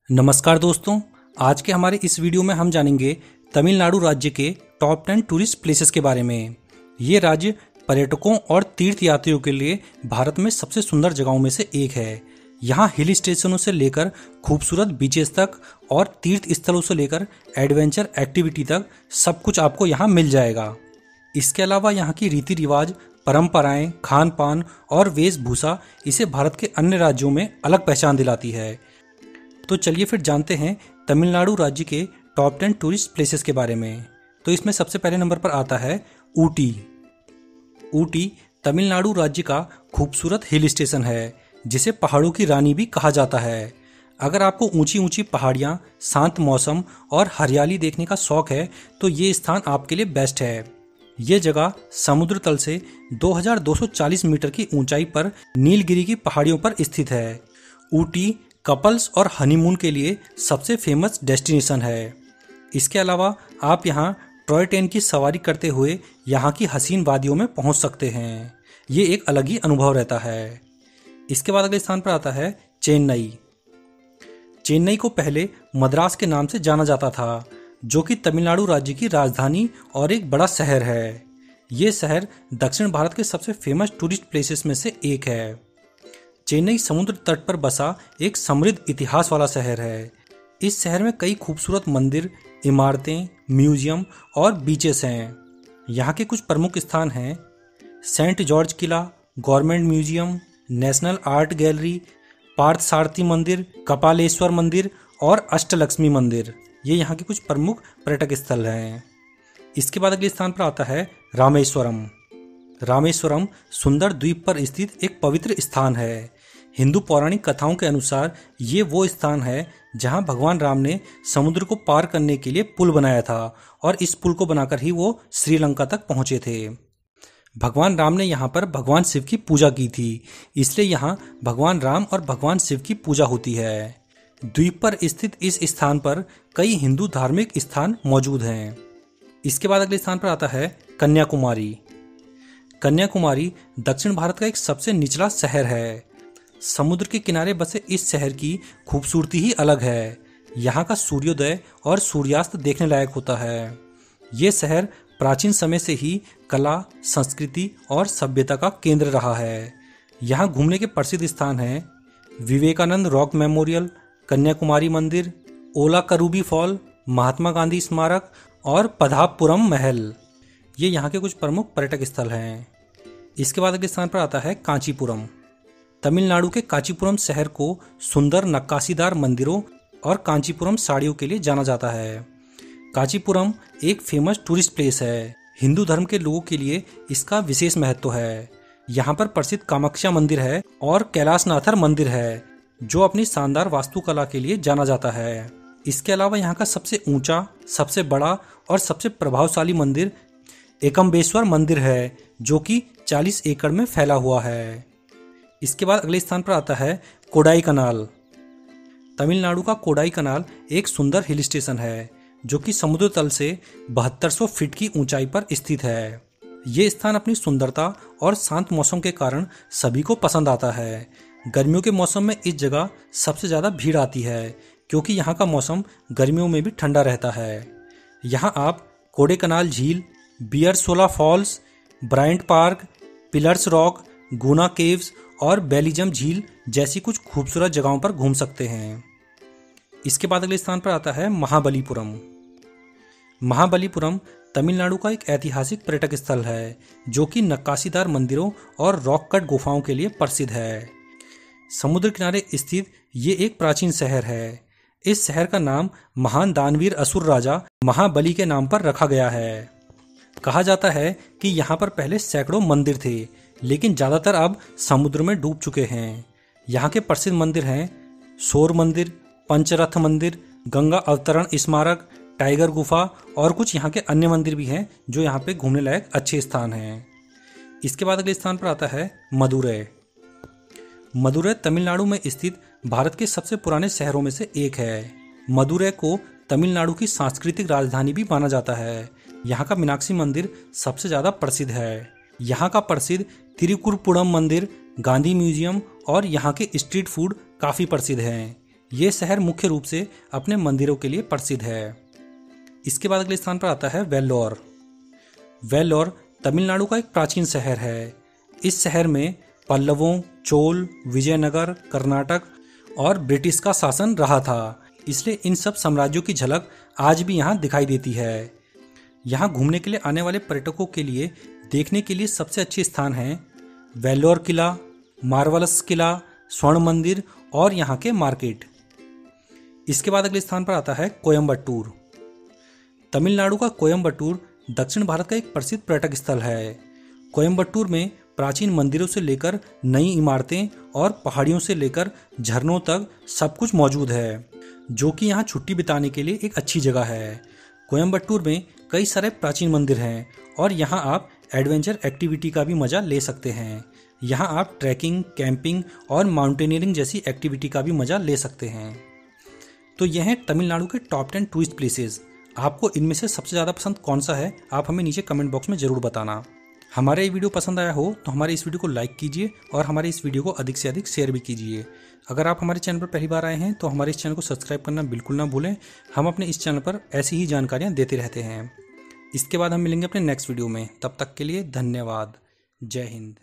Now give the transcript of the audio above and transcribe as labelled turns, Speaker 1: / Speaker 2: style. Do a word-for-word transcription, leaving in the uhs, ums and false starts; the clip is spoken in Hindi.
Speaker 1: नमस्कार दोस्तों, आज के हमारे इस वीडियो में हम जानेंगे तमिलनाडु राज्य के टॉप टेन टूरिस्ट प्लेसेस के बारे में। ये राज्य पर्यटकों और तीर्थयात्रियों के लिए भारत में सबसे सुंदर जगहों में से एक है। यहाँ हिल स्टेशनों से लेकर खूबसूरत बीचेस तक और तीर्थ स्थलों से लेकर एडवेंचर एक्टिविटी तक सब कुछ आपको यहाँ मिल जाएगा। इसके अलावा यहाँ की रीति रिवाज, परंपराएं, खान पान और वेशभूषा इसे भारत के अन्य राज्यों में अलग पहचान दिलाती है। तो चलिए फिर जानते हैं तमिलनाडु राज्य के टॉप टेन टूरिस्ट प्लेसेस के बारे में। तो इसमें सबसे पहले नंबर पर आता है ऊटी। ऊटी तमिलनाडु राज्य का खूबसूरत हिल स्टेशन है, जिसे पहाड़ों की रानी भी कहा जाता है। अगर आपको ऊंची ऊंची पहाड़ियां, शांत मौसम और हरियाली देखने का शौक है तो ये स्थान आपके लिए बेस्ट है। ये जगह समुद्र तल से दो हज़ार दो सौ चालीस मीटर की ऊंचाई पर नीलगिरी की पहाड़ियों पर स्थित है। ऊटी कपल्स और हनीमून के लिए सबसे फेमस डेस्टिनेशन है। इसके अलावा आप यहाँ टॉय ट्रेन की सवारी करते हुए यहाँ की हसीन वादियों में पहुँच सकते हैं। ये एक अलग ही अनुभव रहता है। इसके बाद अगले स्थान पर आता है चेन्नई। चेन्नई को पहले मद्रास के नाम से जाना जाता था, जो कि तमिलनाडु राज्य की राजधानी और एक बड़ा शहर है। ये शहर दक्षिण भारत के सबसे फेमस टूरिस्ट प्लेसेस में से एक है। चेन्नई समुद्र तट पर बसा एक समृद्ध इतिहास वाला शहर है। इस शहर में कई खूबसूरत मंदिर, इमारतें, म्यूजियम और बीचेस हैं। यहाँ के कुछ प्रमुख स्थान हैं सेंट जॉर्ज किला, government museum, national art gallery, Parthasarathy मंदिर, कपालेश्वर मंदिर और अष्टलक्ष्मी मंदिर। ये यहाँ के कुछ प्रमुख पर्यटक स्थल हैं। इसके बाद अगले स्थान पर आता है रामेश्वरम। रामेश्वरम सुंदर द्वीप पर स्थित एक पवित्र स्थान है। हिंदू पौराणिक कथाओं के अनुसार ये वो स्थान है जहां भगवान राम ने समुद्र को पार करने के लिए पुल बनाया था और इस पुल को बनाकर ही वो श्रीलंका तक पहुंचे थे। भगवान राम ने यहाँ पर भगवान शिव की पूजा की थी, इसलिए यहाँ भगवान राम और भगवान शिव की पूजा होती है। द्वीप पर स्थित इस स्थान पर कई हिंदू धार्मिक स्थान मौजूद हैं। इसके बाद अगले स्थान पर आता है कन्याकुमारी। कन्याकुमारी दक्षिण भारत का एक सबसे निचला शहर है। समुद्र के किनारे बसे इस शहर की खूबसूरती ही अलग है। यहाँ का सूर्योदय और सूर्यास्त देखने लायक होता है। ये शहर प्राचीन समय से ही कला, संस्कृति और सभ्यता का केंद्र रहा है। यहाँ घूमने के प्रसिद्ध स्थान हैं विवेकानंद रॉक मेमोरियल, कन्याकुमारी मंदिर, ओला करूबी फॉल, महात्मा गांधी स्मारक और पधापुरम महल। ये यहाँ के कुछ प्रमुख पर्यटक स्थल हैं। इसके बाद अगले स्थान पर आता है कांचीपुरम। तमिलनाडु के कांचीपुरम शहर को सुंदर नक्काशीदार मंदिरों और कांचीपुरम साड़ियों के लिए जाना जाता है। कांचीपुरम एक फेमस टूरिस्ट प्लेस है। हिंदू धर्म के लोगों के लिए इसका विशेष महत्व है। यहाँ पर प्रसिद्ध कामाख्या मंदिर है और कैलाशनाथर मंदिर है, जो अपनी शानदार वास्तुकला के लिए जाना जाता है। इसके अलावा यहाँ का सबसे ऊंचा, सबसे बड़ा और सबसे प्रभावशाली मंदिर एकम्बेश्वर मंदिर है, जो कि चालीस एकड़ में फैला हुआ है। इसके बाद अगले स्थान पर आता है कोडाई कनाल। तमिलनाडु का कोडाई कनाल एक सुंदर हिल स्टेशन है, जो कि समुद्र तल से बहत्तर सौ फीट की ऊंचाई पर स्थित है। ये स्थान अपनी सुंदरता और शांत मौसम के कारण सभी को पसंद आता है। गर्मियों के मौसम में इस जगह सबसे ज़्यादा भीड़ आती है, क्योंकि यहाँ का मौसम गर्मियों में भी ठंडा रहता है। यहाँ आप कोडेकनाल झील, Bear Shola falls, Bryant park, pillars rock, Guna caves और बेलिजम झील जैसी कुछ खूबसूरत जगहों पर घूम सकते हैं। इसके बाद अगले स्थान पर आता है महाबलीपुरम। महाबलीपुरम तमिलनाडु का एक ऐतिहासिक पर्यटक स्थल है, जो कि नक्काशीदार मंदिरों और रॉक कट गुफाओं के लिए प्रसिद्ध है। समुद्र किनारे स्थित ये एक प्राचीन शहर है। इस शहर का नाम महान दानवीर असुर राजा महाबली के नाम पर रखा गया है। कहा जाता है कि यहाँ पर पहले सैकड़ों मंदिर थे, लेकिन ज़्यादातर अब समुद्र में डूब चुके हैं। यहाँ के प्रसिद्ध मंदिर हैं शोर मंदिर, पंचरथ मंदिर, गंगा अवतरण स्मारक, टाइगर गुफा और कुछ यहाँ के अन्य मंदिर भी हैं, जो यहाँ पे घूमने लायक अच्छे स्थान हैं। इसके बाद अगले स्थान पर आता है मदुरै। मदुरै तमिलनाडु में स्थित भारत के सबसे पुराने शहरों में से एक है। मदुरै को तमिलनाडु की सांस्कृतिक राजधानी भी माना जाता है। यहाँ का मीनाक्षी मंदिर सबसे ज़्यादा प्रसिद्ध है। यहाँ का प्रसिद्ध तिरुकुरपुरम मंदिर, गांधी म्यूजियम और यहाँ के स्ट्रीट फूड काफ़ी प्रसिद्ध हैं। ये शहर मुख्य रूप से अपने मंदिरों के लिए प्रसिद्ध है। इसके बाद अगले स्थान पर आता है वेल्लोर। वेल्लोर तमिलनाडु का एक प्राचीन शहर है। इस शहर में पल्लवों, चोल, विजयनगर, कर्नाटक और ब्रिटिश का शासन रहा था, इसलिए इन सब साम्राज्यों की झलक आज भी यहाँ दिखाई देती है। यहाँ घूमने के लिए आने वाले पर्यटकों के लिए देखने के लिए सबसे अच्छे स्थान हैं वेल्लोर किला, मार्वलस किला, स्वर्ण मंदिर और यहाँ के मार्केट। इसके बाद अगले स्थान पर आता है कोयम्बटूर। तमिलनाडु का कोयम्बटूर दक्षिण भारत का एक प्रसिद्ध पर्यटक स्थल है। कोयम्बटूर में प्राचीन मंदिरों से लेकर नई इमारतें और पहाड़ियों से लेकर झरनों तक सब कुछ मौजूद है, जो कि यहाँ छुट्टी बिताने के लिए एक अच्छी जगह है। कोयम्बटूर में कई सारे प्राचीन मंदिर हैं और यहाँ आप एडवेंचर एक्टिविटी का भी मज़ा ले सकते हैं। यहाँ आप ट्रैकिंग, कैंपिंग और माउंटेनियरिंग जैसी एक्टिविटी का भी मज़ा ले सकते हैं। तो यह हैं तमिलनाडु के टॉप टेन टूरिस्ट प्लेसेस। आपको इनमें से सबसे ज़्यादा पसंद कौन सा है, आप हमें नीचे कमेंट बॉक्स में ज़रूर बताना। हमारा ये वीडियो पसंद आया हो तो हमारे इस वीडियो को लाइक कीजिए और हमारे इस वीडियो को अधिक से अधिक शेयर भी कीजिए। अगर आप हमारे चैनल पर पहली बार आए हैं तो हमारे इस चैनल को सब्सक्राइब करना बिल्कुल ना भूलें। हम अपने इस चैनल पर ऐसी ही जानकारियाँ देते रहते हैं। इसके बाद हम मिलेंगे अपने नेक्स्ट वीडियो में। तब तक के लिए धन्यवाद। जय हिंद।